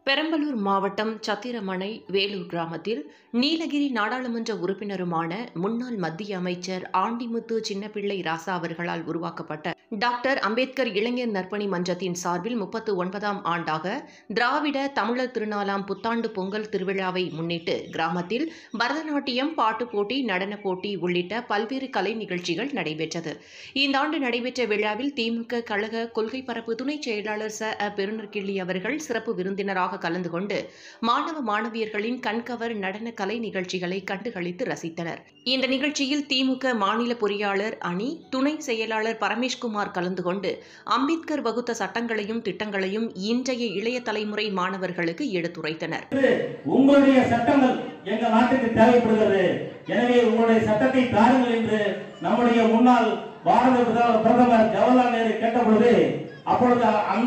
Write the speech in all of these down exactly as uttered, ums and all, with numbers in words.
பெரம்பலூர் மாவட்டம் சத்திரமனை வேலூர் கிராமத்தில் நீலகிரி நாடாளுமன்ற உறுப்பினருமான முன்னாள் மத்திய அமைச்சர் ஆண்டிமுத்து சின்னப்பிள்ளை ராசா அவர்களால் உருவாக்கப்பட்ட டாக்டர் அம்பேத்கர் இளைஞர் நற்பணி மன்றத்தின் சார்பில் முப்பத்து ஒன்பதாம் ஆண்டாக திராவிட தமிழர் திருநாளாம் புத்தாண்டு பொங்கல் திருவிழாவை முன்னிட்டு கிராமத்தில் பரதநாட்டியம், பாட்டுப் போட்டி, நடனப் போட்டி உள்ளிட்ட பல்வேறு கலை நிகழ்ச்சிகள் நடைபெற்றது. இந்த ஆண்டு நடைபெற்ற விழாவில் திமுக கழக கொள்கை பரப்பு துணை செயலாளர் ச அ பெருநர்கிள்ளி அவர்கள் சிறப்பு விருந்தினராக கலந்து கொண்டு மாணவ மாணவியர்களின் கண்கவர் நடன கலை நிகழ்ச்சிகளை கண்டுகளித்து ரசித்தனர். இந்த நிகழ்ச்சியில் திமுக மாநில பொறியாளர் அணி துணை செயலாளர் பரமேஷ்குமார் கலந்து கொண்டு அம்பேத்கர் வகுத்த சட்டங்களையும் திட்டங்களையும் இன்றைய இளைய தலைமுறை மாணவர்களுக்கு எடுத்துரைத்தனர். உங்களுடைய சட்டங்கள் எங்கள் நாட்டுக்கு தேவைப்படுகிறது, எனவே உங்களுடைய சட்டத்தை தாருங்கள் என்று நம்முடைய முன்னாள் பாரத பிரதமர் ஜவஹர்லால் நேரு கேட்டபொழுது, அப்பொழுது அந்த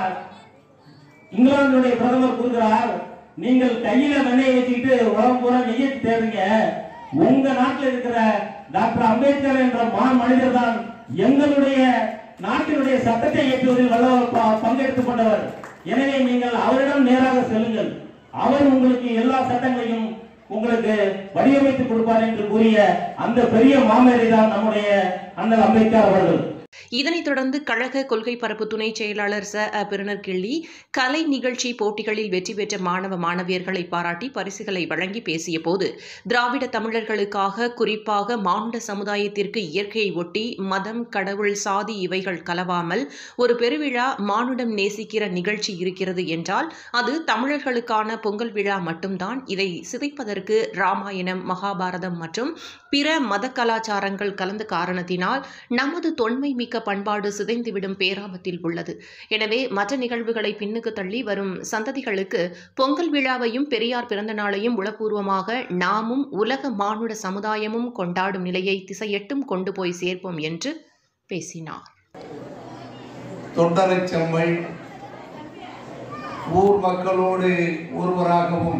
இங்கிலாந்துடைய பிரதமர் கூறுகிறார், நீங்கள் கையில வெண்ணையை வச்சுக்கிட்டு உடம்பு பூரா நெய்யை தேடுங்க, உங்க நாட்டில் இருக்கிற டாக்டர் அம்பேத்கர் என்ற மா மனிதர் தான் எங்களுடைய நாட்டினுடைய சட்டத்தை இயற்றுவதில் வல்லவர் பங்கெடுத்துக் கொண்டவர். எனவே நீங்கள் அவரிடம் நேராக செல்லுங்கள், அவர் உங்களுக்கு எல்லா சட்டங்களையும் உங்களுக்கு வடிவமைத்து கொடுப்பார் என்று கூறிய அந்த பெரிய மாமேதை தான் நம்முடைய அண்ணல் அம்பேத்கர் அவர்கள். இதனைத் தொடர்ந்து கழக கொள்கை பரப்பு துணை செயலாளர் ச அ பெருநர்கிள்ளி கலை நிகழ்ச்சி போட்டிகளில் வெற்றி பெற்ற மாணவ மாணவியர்களை பாராட்டி பரிசுகளை வழங்கி பேசிய போது, திராவிட தமிழர்களுக்காக, குறிப்பாக மானுட சமுதாயத்திற்கு இயற்கையை ஒட்டி மதம், கடவுள், சாதி இவைகள் கலவாமல் ஒரு பெருவிழா மானுடம் நேசிக்கிற நிகழ்ச்சி இருக்கிறது என்றால் அது தமிழர்களுக்கான பொங்கல் விழா மட்டும்தான். இதை சிதைப்பதற்கு ராமாயணம், மகாபாரதம் மற்றும் பிற மத கலாச்சாரங்கள் கலந்த காரணத்தினால் நமது தொன்மை மிக்க பண்பாடு சிதைந்துவிடும் பேராபத்தில் உள்ளது. எனவே மற்ற நிகழ்வுகளை பின்னுக்கு தள்ளி வரும் சந்ததிகளுக்கு பொங்கல் விழாவையும் பெரியார் பிறந்த நாளையும் உளப்பூர்வமாக நாமும் உலக மானுட சமுதாயமும் கொண்டாடும் நிலையை திசையெட்டும் கொண்டு போய் சேர்ப்போம் என்று பேசினார். தொண்டரைச்செம்மல் ஊர் மக்களோடு ஒருவராகவும்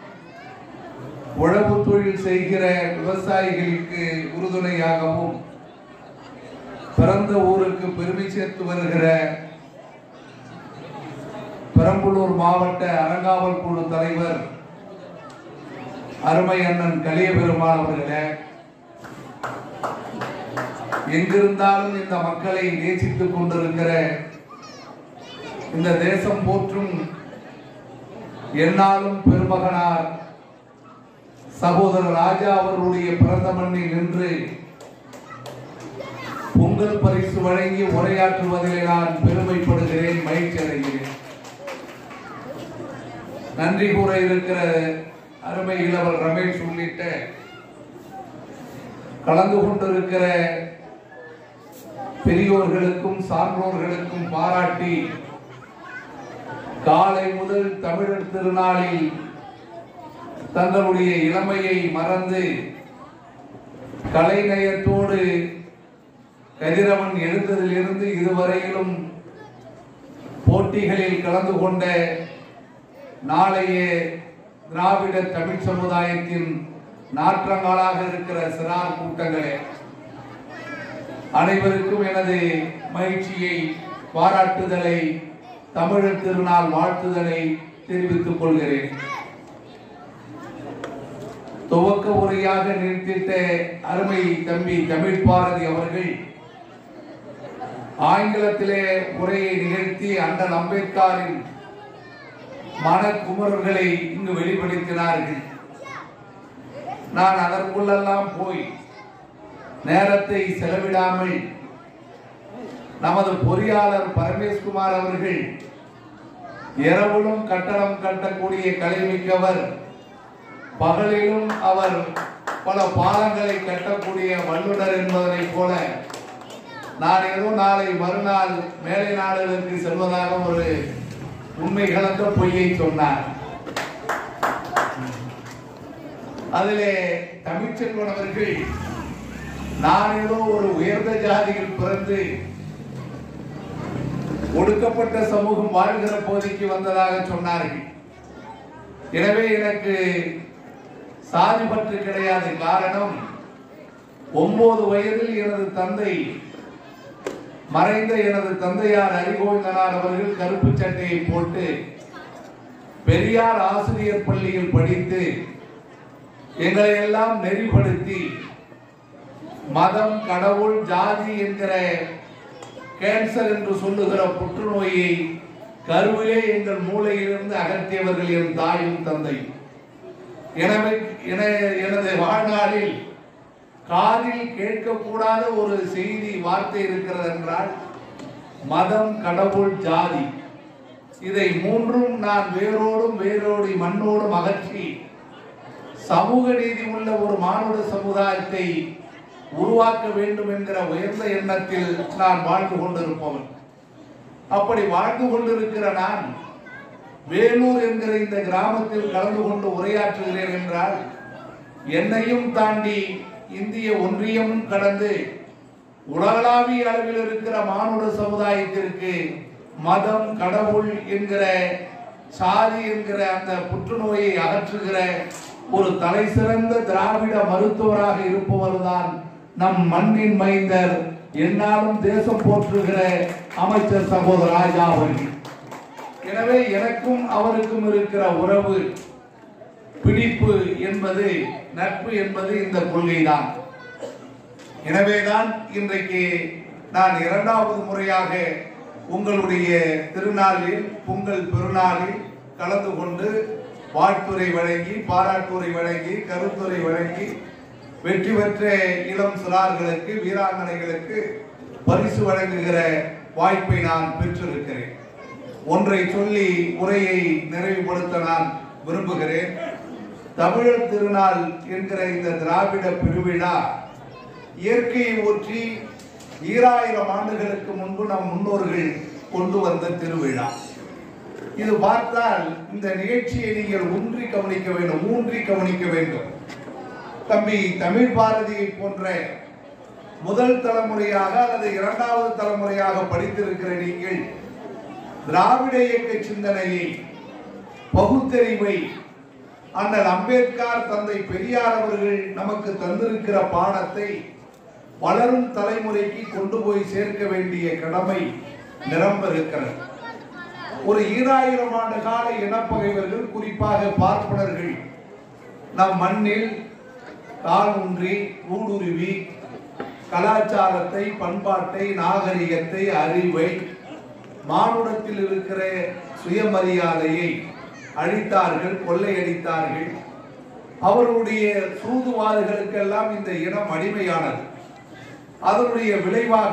உழவு தொழில் செய்கிற விவசாயிகளுக்கு உறுதுணையாகவும் பிறந்த ஊருக்கு பெருமை சேர்த்து வருகிற பெரம்பலூர் மாவட்ட அறங்காவல் குழு தலைவர் அருமை அண்ணன் கலியபெருமாள் அவர்களே, எங்கிருந்தாலும் இந்த மக்களை நேசித்துக் கொண்டிருக்கிற இந்த தேசம் போற்றும் என்னாலும் பெருமகனார் சகோதரர் ராஜா அவர்களுடைய பிறந்த மண்ணில் நின்று பொங்கல் பரிசு வழங்கி உரையாற்றுவதிலே நான் பெருமைப்படுகிறேன், மகிழ்ச்சி அடைகிறேன். நன்றி கூற இருக்கிற அருமை இளவர் ரமேஷ் உள்ளிட்ட கலந்து கொண்டிருக்கிற பெரியோர்களுக்கும் சான்றோர்களுக்கும் பாராட்டி, காலை முதல் தமிழர் திருநாளில் தங்களுடைய இளமையை மறந்து கலைநயத்தோடு கதிரவன் எழுந்ததிலிருந்து இதுவரையிலும் போட்டிகளில் கலந்து கொண்ட நாளைய திராவிட தமிழ் சமுதாயத்தின் நாற்றங்காலாக இருக்கிற சிறார் கூட்டங்களே, அனைவருக்கும் எனது மகிழ்ச்சியை, பாராட்டுதலை, தமிழர் திருநாள் வாழ்த்துதலை தெரிவித்துக் கொள்கிறேன். துவக்க உரையாக நிறுத்திட்ட அருமை தம்பி தமிழ் பாரதி அவர்கள் ஆங்கிலத்திலே உரையை நிகழ்த்தி அண்ணல் அம்பேத்கரின் மனக்குமர்களை இங்கு வெளிப்படுத்தினார்கள். நான் அதற்குள்ளெல்லாம் போய் நேரத்தை செலவிடாமல் நமது பொறியாளர் பரமேஷ்குமார் அவர்கள் இரவிலும் கட்டடம் கட்டக்கூடிய கலைமிக்கவர், பகலிலும் அவர் பல பாலங்களை கட்டக்கூடிய வல்லுநர் என்பதனை போல நான் ஏதோ நாளை மறுநாள் மேலை நாடுகளுக்கு செல்வதாக ஒரு உண்மை கலந்த பொய்யை சொன்னார். அதிலே தமிழ்ச்செல்வன் அவர்கள் நான் ஏதோ ஒரு உயர்ந்த ஜாதியில் பிறந்து ஒடுக்கப்பட்ட சமூகம் வாழ்கிற பகுதிக்கு வந்ததாக சொன்னார்கள். எனவே எனக்கு சாதி பற்று கிடையாது. காரணம், ஒன்பது வயதில் எனது தந்தை மறைந்த எனது தந்தையார் அரிகோவிந்தனார் அவர்கள் கருப்பு சட்டையை போட்டு பெரியார் ஆசிரியர் பள்ளியில் படித்து எங்களை எல்லாம் நெறிப்படுத்தி மதம், கடவுள், ஜாதி என்கிற கேன்சர் என்று சொல்லுகிற புற்றுநோயை கருவிலே எங்கள் மூளையிலிருந்து அகற்றியவர்கள் என் தாயும் தந்தை. எனவே எனது வாழ்நாளில் காதில் கேட்கக்கூடாத ஒரு செய்தி வார்த்தை இருக்கிறது என்றால் மதம், கடவுள், ஜாதி. இதை மூன்றும் நான் வேரோடும் வேரோடி மண்ணோடும் அகற்றி சமூக நீதி உள்ள ஒரு மானுட சமுதாயத்தை உருவாக்க வேண்டும் என்கிற உயர்ந்த எண்ணத்தில் நான் வாழ்ந்து கொண்டிருப்பவன். அப்படி வாழ்ந்து கொண்டிருக்கிற நான் வேலூர் என்கிற இந்த கிராமத்தில் கலந்து கொண்டு உரையாற்றுகிறேன் என்றால் என்னையும் தாண்டி இந்திய ஒன்றியமும் கடந்து உலகளாவிய அளவில் இருக்கிற மானுட சமுதாயத்திற்கு மதம், கடவுள் என்கிற சாதி என்கிற அந்த புற்றுநோயை அகற்றுகிற ஒரு தலை சிறந்த திராவிட மருத்துவராக இருப்பவர்தான் நம் மண்ணின் மைந்தர், என்னாலும் தேசம் போற்றுகிற அமைச்சர் சகோதர ராஜா அவர்கள். எனவே எனக்கும் அவருக்கும் இருக்கிற உறவு, பிடிப்பு என்பது, நட்பு என்பது இந்த கொள்கைதான். எனவேதான் இன்றைக்கு நான் இரண்டாவது முறையாக உங்களுடைய திருநாளில், பொங்கல் பெருநாளில் கலந்து கொண்டு வாழ்த்துரை வழங்கி, பாராட்டுரை வழங்கி, கருத்துரை வழங்கி வெற்றி பெற்ற இளம் சிறார்களுக்கு, வீராங்கனைகளுக்கு பரிசு வழங்குகிற வாய்ப்பை நான் பெற்றிருக்கிறேன். ஒன்றை சொல்லி உரையை நிறைவுபடுத்த நான் விரும்புகிறேன். தமிழர் திருநாள் என்கிற இந்த திராவிட பெருவிழா இயற்கையை ஒற்றி ஈராயிரம் ஆண்டுகளுக்கு முன்பு நம் முன்னோர்கள் கொண்டு வந்த திருவிழா. இது பார்த்தால் இந்த நிகழ்ச்சியை நீங்கள் ஊன்றி கவனிக்க வேண்டும், ஊன்றி கவனிக்க வேண்டும். தம்பி தமிழ் பாரதியை போன்ற முதல் தலைமுறையாக அல்லது இரண்டாவது தலைமுறையாக படித்திருக்கிற நீங்கள் திராவிட இயக்க சிந்தனையை, பகுத்தறிவை அண்ணல் அம்பேத்கர், தந்தை பெரியார் அவர்கள் நமக்கு தந்திருக்கிற பாடத்தை வளரும் தலைமுறைக்கு கொண்டு போய் சேர்க்க வேண்டிய கடமை நிரம்ப இருக்கிறது. ஒரு ஈராயிரம் ஆண்டு கால இனப்பகைவர்கள், குறிப்பாக பார்ப்பனர்கள் நம் மண்ணில் கால் ஊன்றி ஊடுருவி கலாச்சாரத்தை, பண்பாட்டை, நாகரிகத்தை, அறிவை, மானுடத்தில் இருக்கிற சுயமரியாதையை அழித்தார்கள், கொள்ளையடித்தார்கள். அவருடைய சூதுவாதுகளுக்கெல்லாம் இந்த இனம் அடிமையானது. அதனுடைய விளைவாக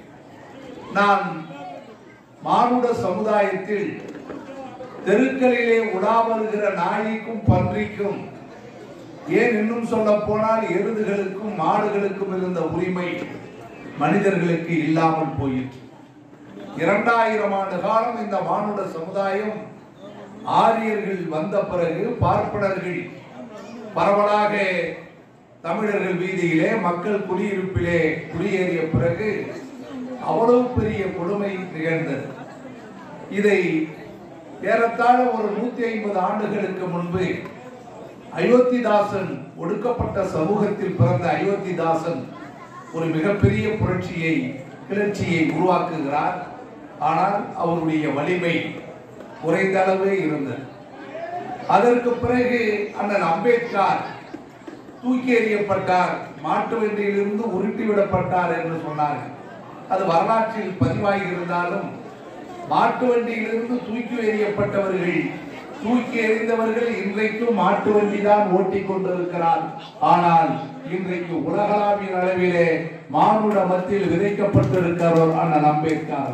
நான் மானுட சமுதாயத்தில் தெருக்களிலே உலா வருகிற நாய்க்கும் பன்றிக்கும், ஏன் இன்னும் சொல்ல போனால் எருதுகளுக்கும் மாடுகளுக்கும் இருந்த உரிமை மனிதர்களுக்கு இல்லாமல் போயிற்று. இரண்டாயிரம் ஆண்டு காலம் இந்த மானுட சமுதாயம் ஆரியர்கள் வந்த பிறகு, பார்ப்பனர்கள் பரவலாக தமிழர்கள் வீதியிலே, மக்கள் குடியிருப்பிலே குடியேறிய பிறகு அவ்வளவு பெரிய கொடுமை நிகழ்ந்தது. இதை ஏறத்தாழ ஒரு நூத்தி ஐம்பது ஆண்டுகளுக்கு முன்பு அயோத்திதாசன், ஒடுக்கப்பட்ட சமூகத்தில் பிறந்த அயோத்திதாசன் ஒரு மிகப்பெரிய புரட்சியை, கிளர்ச்சியை உருவாக்குகிறார். ஆனால் அவருடைய வலிமை குறைந்த அளவே இருந்தது. அதற்கு பிறகு அண்ணன் அம்பேத்கர் தூக்கி எறியப்பட்டார், மாட்டு வண்டியிலிருந்து உருட்டிவிடப்பட்டார் என்று சொன்னார்கள். அது வரலாற்றில் பதிவாகி இருந்தாலும் மாட்டு வண்டியிலிருந்து தூக்கி எறியப்பட்டவர்கள், தூக்கி எறிந்தவர்கள் இன்றைக்கும் மாட்டு வண்டி தான் ஓட்டிக் கொண்டிருக்கிறார். ஆனால் இன்றைக்கு உலகளாவிய அளவிலே மானுட மத்தியில் விதைக்கப்பட்டிருக்கிறவர் அண்ணன் அம்பேத்கர்.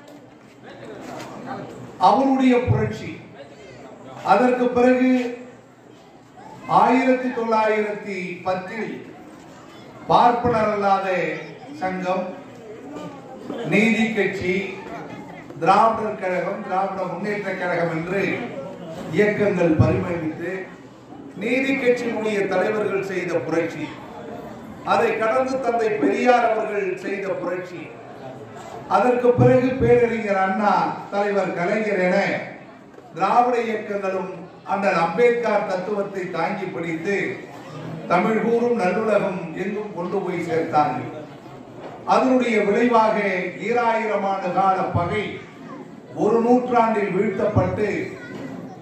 அவருடைய புரட்சி. அதற்கு பிறகு ஆயிரத்தி தொள்ளாயிரத்தி பத்தில் பார்ப்பனர் அல்லாத சங்கம், நீதி கட்சி, திராவிடர் கழகம், திராவிட முன்னேற்ற கழகம் என்று இயக்கங்கள் பரிமளித்து நீதி கட்சியினுடைய தலைவர்கள் செய்த புரட்சி, அதை கடந்து தந்தை பெரியார் அவர்கள் செய்த புரட்சி, அதற்கு பிறகு பேரறிஞர் அண்ணா, தலைவர் கலைஞர் என திராவிட இயக்கங்களும் அண்ணல் அம்பேத்கர் தத்துவத்தை தாங்கி பிடித்து தமிழ் கூறும் நல்லுலகம் எங்கும் கொண்டு போய் சேர்த்தார்கள். அதனுடைய விளைவாக ஈராயிரம் ஆண்டு கால பகை ஒரு நூற்றாண்டில் வீழ்த்தப்பட்டு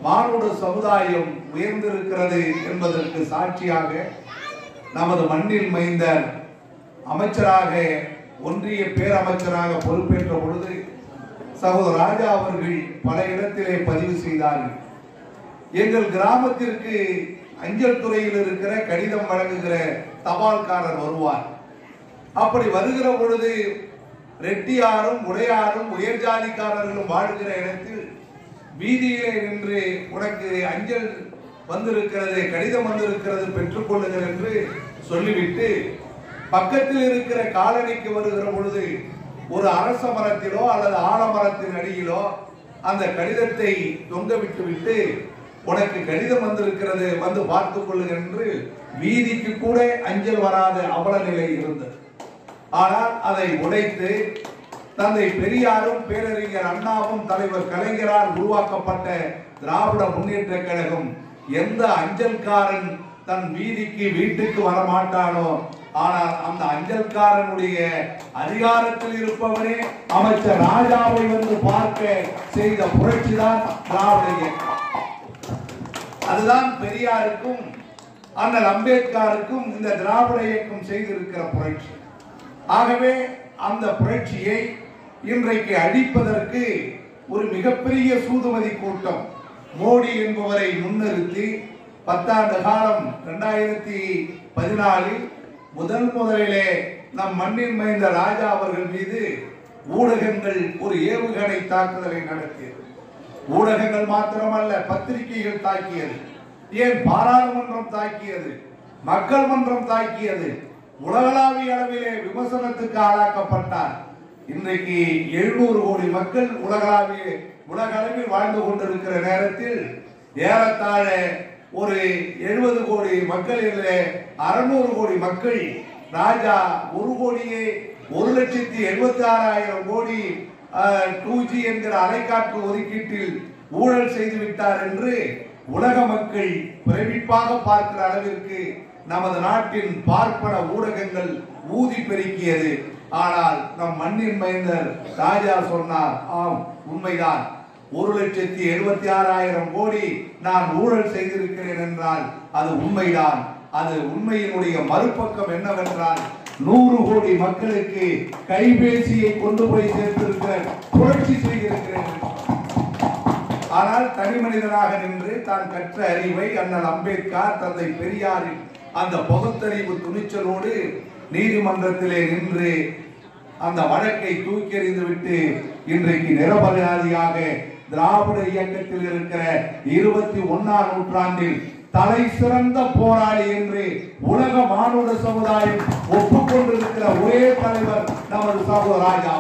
மானுட சமுதாயம் உயர்ந்திருக்கிறது என்பதற்கு சாட்சியாக நமது மண்ணில் மைந்தர் அமைச்சராக ஒன்றிய பேரமைச்சராக பொறுப்பேற்ற பொழுது சகோதரர் ராஜா அவர்கள் பல இடத்திலே பதிவு செய்தார்கள். எங்கள் கிராமத்திற்கு அஞ்சல் துறையில் இருக்கிற கடிதம் வழங்குகிற தபால்காரர் வருவார். அப்படி வருகிற பொழுது ரெட்டியாரும் உடையாரும் உயர் ஜாதிக்காரர்களும் வாழ்கிற இடத்தில் வீதியிலே நின்று உனக்கு அஞ்சல் வந்திருக்கிறது, கடிதம் வந்திருக்கிறது, பெற்றுக் கொள்ளுங்கள் என்று சொல்லிவிட்டு பக்கத்தில் இருக்கிற காலனிக்கு வருகிற பொழுது ஒரு அரச மரத்திலோ அல்லது ஆலமரத்தின் அடியிலோ அந்த கடிதத்தை தொங்க விட்டு விட்டு உனக்கு கடிதம் வந்திருக்கிறது, வந்து பார்த்துக் கொள்ளுங்கள் என்று வீதிக்கு கூட அஞ்சல் வராத அவல நிலை இருந்தது. ஆனால் அதை உடைத்து தந்தை பெரியாரும் பேரறிஞர் அண்ணாவும் தலைவர் கலைஞரால் உருவாக்கப்பட்ட திராவிட முன்னேற்ற கழகம் எந்த அஞ்சல்காரன் தன் வீதிக்கு வீட்டுக்கு வரமாட்டானோ, ஆனால் அந்த அஞ்சல்காரனுடைய அதிகாரத்தில் இருப்பவரே அமைச்சர் ராஜாவை வந்து பார்க்க செய்த புரட்சி தான் திராவிட இயக்கம். அதுதான் பெரியாருக்கும் அண்ணல் அம்பேத்கருக்கும் இந்த திராவிட இயக்கம் செய்திருக்கிற புரட்சி. ஆகவே அந்த புரட்சியை இன்றைக்கு அழிப்பதற்கு ஒரு மிகப்பெரிய சூதுமதி கூட்டம் மோடி என்பவரை முன்னிறுத்தி பத்தாண்டு காலம் இரண்டாயிரத்தி பதினாலில் முதல் முதலிலே நம் மண்ணின் மைந்த ராஜா அவர்கள் மீது ஊடகங்கள் ஒரு ஏவுகணை தாக்குதலை நடத்தியது. ஊடகங்கள் மாத்திரமல்ல, பத்திரிகைகள் தாக்கியது, ஏன் பாராளுமன்றம் தாக்கியது, மக்கள் மன்றம் தாக்கியது. உலகளாவிய அளவிலே விமர்சனத்துக்கு ஆளாக்கப்பட்டார். இன்றைக்கு எழுநூறு கோடி மக்கள் உலகளாவிய உலக அளவில் வாழ்ந்து கொண்டிருக்கிற நேரத்தில் ஏறத்தாழ ஒரு எழுபது கோடி மக்களிலே அறுநூறு கோடி மக்கள் ராஜா ஒரு கோடியே ஒரு லட்சத்தி எழுபத்தி ஆறாயிரம் கோடி டூ ஜி என்கிற அலைக்காற்று ஒதுக்கீட்டில் ஊழல் செய்து விட்டார் என்று உலக மக்கள் பிரமிப்பாக பார்க்கிற அளவிற்கு நமது நாட்டின் பார்ப்பன ஊடகங்கள் ஊதி பெருக்கியது. ஆனால் நம் மண்ணின் மைந்தர் ராஜா சொன்னார், ஆம் உண்மைதான், ஒரு லட்சத்தி எழுபத்தி ஆறாயிரம் கோடி நான் ஊழல் செய்திருக்கிறேன் என்றால் அது உண்மைதான். அது உண்மையினுடைய மறுபக்கம் என்னவென்றால் நூறு கோடி மக்களுக்கு கைபேசியை கொண்டு போய் சேர்த்திருக்கிற புரட்சி செய்திருக்கிறேன். ஆனால் தனி மனிதனாக நின்று தான் கற்ற அறிவை அண்ணல் அம்பேத்கர் தந்தை பெரியாரின் அந்த பகுத்தறிவு துணிச்சலோடு நீதிமன்றத்திலே நின்று அந்த வழக்கை தூக்கி எறிந்து விட்டு இன்றைக்கு நிரபராதியாக திராவிட இயக்கத்தில் இருக்கிற இருபத்தி ஒன்னாம் நூற்றாண்டில் தலை சிறந்த போராளி என்று உலக மானுட சமுதாயம் ஒப்புக்கொண்டிருக்கிற ஒரே தலைவர் நமது சகோதரர் ராஜா.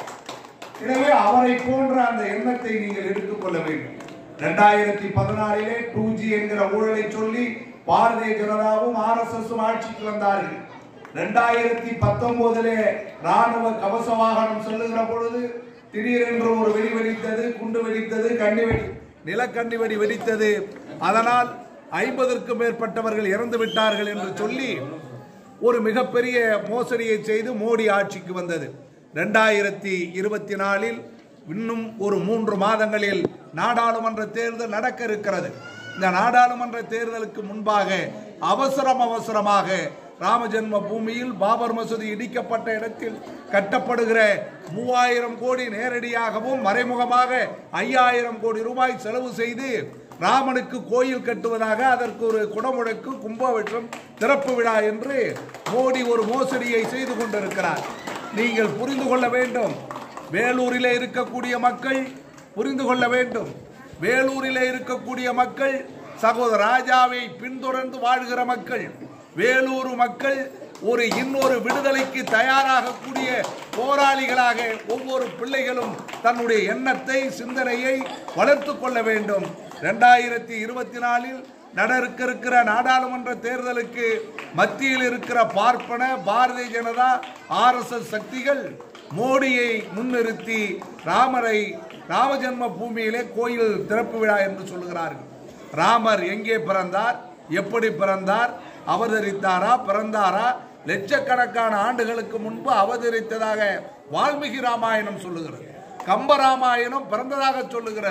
எனவே அவரை போன்ற அந்த எண்ணத்தை நீங்கள் எடுத்துக் கொள்ள வேண்டும். இரண்டாயிரத்தி பதினாலிலே டூ ஜி என்கிற ஊழலை சொல்லி பாரதிய ஜனதாவும் ஆர் எஸ் எஸ் ஆட்சிக்கு வந்தார்கள். இரண்டாயிரத்தி பத்தொன்பதிலே ராணுவ கவச வாகனம் செல்லுகிற பொழுது திடீரென்று ஒரு வெடி வெடித்தது, குண்டு வெடித்தது, கண்ணி வெடி நிலக்கண்ணி வெடி வெடித்தது. அதனால் ஐம்பதற்கும் மேற்பட்டவர்கள் இறந்து விட்டார்கள் என்று சொல்லி ஒரு மிகப்பெரிய மோசடியை செய்து மோடி ஆட்சிக்கு வந்தது. இரண்டாயிரத்தி இருபத்தி நாலில் இன்னும் ஒரு மூன்று மாதங்களில் நாடாளுமன்ற தேர்தல் நடக்க இருக்கிறது. இந்த நாடாளுமன்ற தேர்தலுக்கு முன்பாக அவசரம் அவசரமாக ராமஜென்ம பூமியில் பாபர் மசூதி இடிக்கப்பட்ட இடத்தில் கட்டப்படுகிற மூவாயிரம் கோடி நேரடியாகவும் மறைமுகமாக ஐயாயிரம் கோடி ரூபாய் செலவு செய்து ராமனுக்கு கோயில் கட்டுவதாக அதற்கு ஒரு குடமுழக்கு கும்பாபிஷேகம் திறப்பு விழா என்று மோடி ஒரு மோசடியை செய்து கொண்டிருக்கிறார். நீங்கள் புரிந்து கொள்ள வேண்டும், வேலூரிலே இருக்கக்கூடிய மக்கள் புரிந்து கொள்ள வேண்டும். வேலூரிலே இருக்கக்கூடிய மக்கள் சகோதரர் ராஜாவை பின்தொடர்ந்து வாழ்கிற மக்கள். வேலூர் மக்கள் ஒரு இன்னொரு விடுதலைக்கு தயாராகக்கூடிய போராளிகளாக ஒவ்வொரு பிள்ளைகளும் தன்னுடைய எண்ணத்தை சிந்தனையை வளர்த்து கொள்ள வேண்டும். இரண்டாயிரத்தி இருபத்தி நாலில் நடக்க இருக்கிற நாடாளுமன்ற தேர்தலுக்கு மத்தியில் இருக்கிற பார்ப்பன Bharatiya Janata R S S சக்திகள் மோடியை முன்னிறுத்தி ராமரை ராமஜென்ம பூமியிலே கோயில் திறப்பு விழா என்று சொல்லுகிறார்கள். ராமர் எங்கே பிறந்தார், எப்படி பிறந்தார், அவதரித்தாரா, பிறந்தாரா? லட்சக்கணக்கான ஆண்டுகளுக்கு முன்பு அவதரித்ததாக வால்மீகி ராமாயணம் சொல்லுகிறது. கம்ப ராமாயணம் பிறந்ததாக சொல்லுகிறது.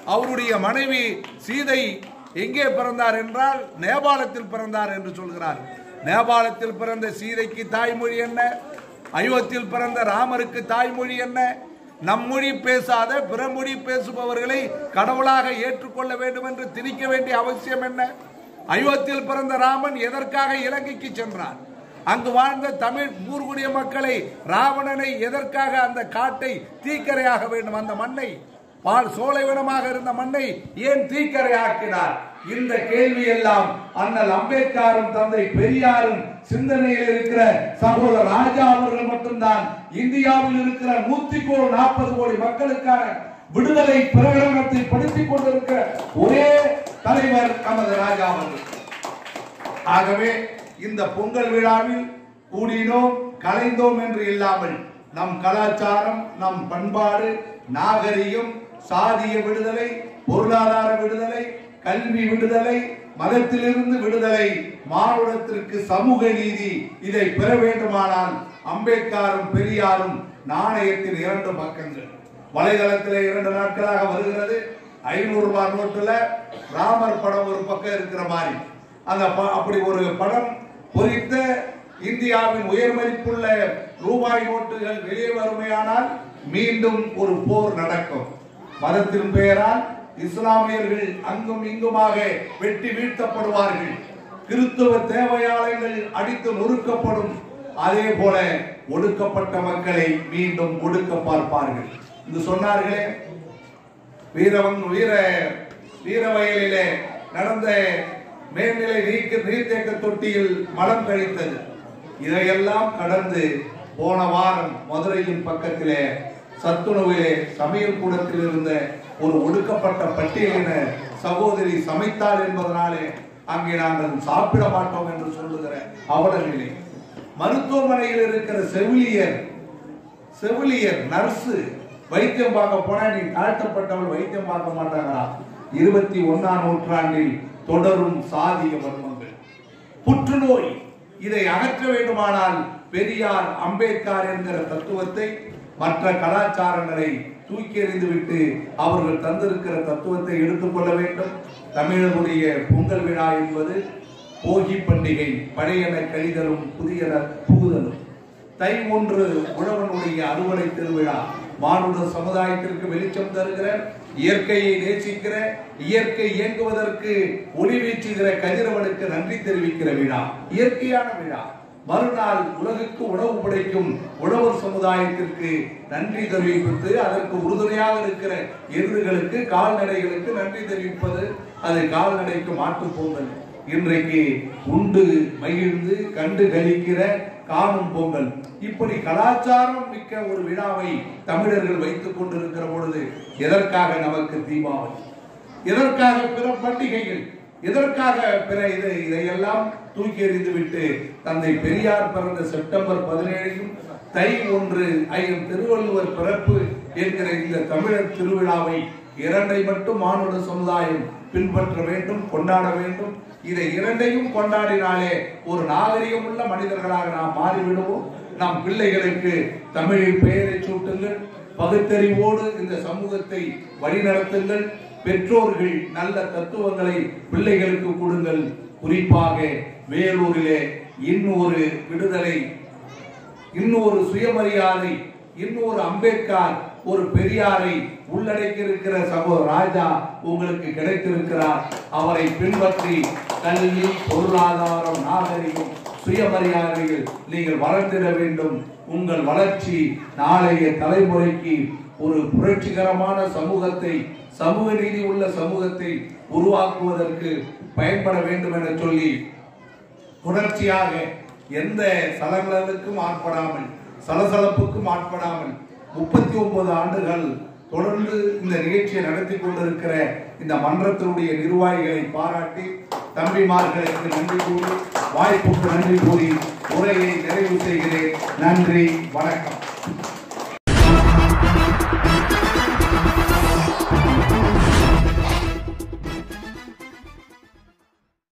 அவருடைய மனைவி சீதை எங்கே பிறந்தார் என்றால் நேபாளத்தில் பிறந்தார் என்று சொல்கிறார். நேபாளத்தில் பிறந்த சீதைக்கு தாய்மொழி என்ன? அயோத்தியில் பிறந்த ராமருக்கு தாய்மொழி என்ன? நம் மொழி பேசாத பிற மொழி பேசுபவர்களை கடவுளாக ஏற்றுக்கொள்ள வேண்டும் என்று திணிக்க வேண்டிய அவசியம் என்ன? அயோத்தியில் பிறந்த ராமன் எதற்காக இலங்கைக்கு சென்றார்? அங்கு வாழ்ந்த தமிழ் பூர்குடிய மக்களை, ராவணனை எதற்காக அந்த காட்டை தீக்கரையாக வேண்டும்? அந்த மண்ணை, பால் சோலைவனமாக இருந்த மண்ணை ஏன் தீக்கரையாக்கினார்? இந்த கேள்வி எல்லாம் அண்ணல் அம்பேத்கரும் தந்தை பெரியாரும் சிந்தனையில் இருக்கிற சகோதரர் ராஜா அவர்கள் மட்டும்தான் இந்தியாவில் இருக்கிற நூத்தி நாற்பது கோடி மக்களுக்கான விடுதலை பிரகடனத்தை படுத்திக் கொண்டிருக்கிற ஒரே தலைவர் நமது ராஜா அவர்கள். ஆகவே இந்த பொங்கல் விழாவில் கூடினோம் கலைந்தோம் என்று இல்லாமல் நம் கலாச்சாரம், நம் பண்பாடு, நாகரிகம், சாதிய விடுதலை, பொருளாதார விடுதலை, கல்வி விடுதலை, மதத்திலிருந்து விடுதலை, மானுடத்திற்கு சமூக நீதி, இதை பெற வேண்டுமானால் அம்பேத்கரும் பெரியாரும் நாணயத்தின் இரண்டு பக்கங்கள். வலைதளத்தில் இரண்டு நாட்களாக வருகிறது. ஐநூறு ரூபாய் நோட்டுல ராமர் படம் ஒரு பக்கம் இருக்கிற மாதிரி அந்த அப்படி ஒரு படம் பொறித்த இந்தியாவின் உயர் மதிப்புள்ள ரூபாய் நோட்டுகள் வெளியே வருமையானால் மீண்டும் ஒரு போர் நடக்கும். மதத்தின் பெயரால் இஸ்லாமியர்கள் அங்கும் இங்குமாக வெட்டி வீழ்த்தப்படுவார்கள். கிறிஸ்துவ தேவையாளர்கள் அடித்து நொறுக்கப்படும். அதே போல ஒடுக்கப்பட்ட மக்களை மீண்டும் ஒடுக்க பார்ப்பார்கள். இது சொன்னார்களே, வீரவன் வீர வீரவயலிலே நடந்த மேல்நிலை நீர்த்தேக்க தொட்டியில் மலம் கழித்தது. இதையெல்லாம் கடந்து போன வாரம் மதுரையின் பக்கத்திலே சத்துணவிலே சமையல் கூடத்தில் இருந்த ஒரு ஒடுக்கப்பட்ட பட்டியலின சகோதரி சமைத்தார் என்பதனாலே அங்கே நாங்கள் சாப்பிட மாட்டோம் என்று சொல்லுகிற அவல நிலை. மருத்துவமனையில் இருக்கிற செவிலியர் செவிலியர் நர்சு வைத்தியம் பார்க்க போனா நீ தாழ்த்தப்பட்டவள் வைத்தியம் பார்க்க மாட்டாங்களா? இருபத்தி ஒன்னாம் நூற்றாண்டில் தொடரும் சாதிய வன்மங்கள், புற்றுநோய், இதை அகற்ற வேண்டுமானால் பெரியார் அம்பேத்கர் என்கிற தத்துவத்தை, மற்ற கலாச்சாரங்களை தூக்கி எறிந்துவிட்டு அவர்கள் தந்திருக்கிற தத்துவத்தை எடுத்துக்கொள்ள வேண்டும். தமிழர்களுடைய பொங்கல் விழா என்பது போகி பண்டிகை, பழையன கழிதலும் புதியன புகுதலும். தை ஒன்று உழவனுடைய அறுவடை திருவிழா, மானுட சமுதாயத்திற்கு வெளிச்சம் தருகிற, இயற்கையை நேசிக்கிற, இயற்கை இயங்குவதற்கு ஒளி வீச்சுகிற கதிரவனுக்கு நன்றி தெரிவிக்கிற விழா, இயற்கையான விழா. மறுநாள் உலகுக்கு உணவு படைக்கும் உழவர் சமுதாயத்திற்கு நன்றி தெரிவிப்பது, அதற்கு உறுதுணையாக இருக்கிற எருதுகளுக்கு, கால்நடைகளுக்கு நன்றி தெரிவிப்பது, அது கால்நடைக்கு மாட்டுப் பொங்கல். இன்றைக்கு உண்டு மகிழ்ந்து கண்டு கழிக்கிற காணும் பொங்கல். இப்படி கலாச்சாரம் மிக்க ஒரு விழாவை தமிழர்கள் வைத்துக் கொண்டிருக்கிற பொழுது எதற்காக நமக்கு தீபாவளி? எதற்காக பிற பண்டிகைகள்? எதற்காக பிற இதை இதையெல்லாம் தூக்கி எறிந்துவிட்டு தந்தை பெரியார் பிறந்த செப்டம்பர் பதினேழையும் தை ஒன்று ஐயம் திருவள்ளுவர் பிறப்பு என்கிற இந்த தமிழர் திருவிழாவை இரண்டை மட்டும் மானுட சமுதாயம் பின்பற்ற வேண்டும், கொண்டாட வேண்டும். இதை இரண்டையும் கொண்டாடினாலே ஒரு நாகரிகம் உள்ள மனிதர்களாக நாம் மாறிவிடுவோம். நம் பிள்ளைகளுக்கு தமிழில் பெயரை சூட்டுங்கள், பகுத்தறிவோடு இந்த சமூகத்தை வழிநடத்துங்கள். பெற்றோர்கள் நல்ல தத்துவங்களை பிள்ளைகளுக்கு கொடுங்கள். குறிப்பாக வேலூரிலே இன்னொரு விடுதலை, இன்னொரு சுயமரியாதை, இன்னொரு அம்பேத்கர், ஒரு பெரியாரை உள்ளடக்கி இருக்கிற சகோதரர் ராஜா உங்களுக்கு கிடைத்திருக்கிறார். அவரை பின்பற்றி கல்வி, பொருளாதாரம், நாகரிகம், சுயமரியாதைகள் நீங்கள் வளர்த்திட வேண்டும். உங்கள் வளர்ச்சி நாளைய தலைமுறைக்கு ஒரு புரட்சிகரமான சமூகத்தை, சமூக நீதி உள்ள சமூகத்தை உருவாக்குவதற்கு பயன்பட வேண்டும் என சொல்லி தொடர்ச்சியாக எந்த சலசலப்புக்கும் ஆட்படாமல் சலசலப்புக்கும் ஆட்படாமல் முப்பத்தி ஒன்பது ஆண்டுகள் தொடர்ந்து இந்த நிகழ்ச்சியை நடத்தி கொண்டிருக்கிற இந்த மன்றத்தினுடைய நிர்வாகிகளை பாராட்டி தம்பிமார்களுக்கு நன்றி கூறி, வாய்ப்புக்கு நன்றி கூறி உரையை நிறைவு செய்கிறேன். நன்றி, வணக்கம்.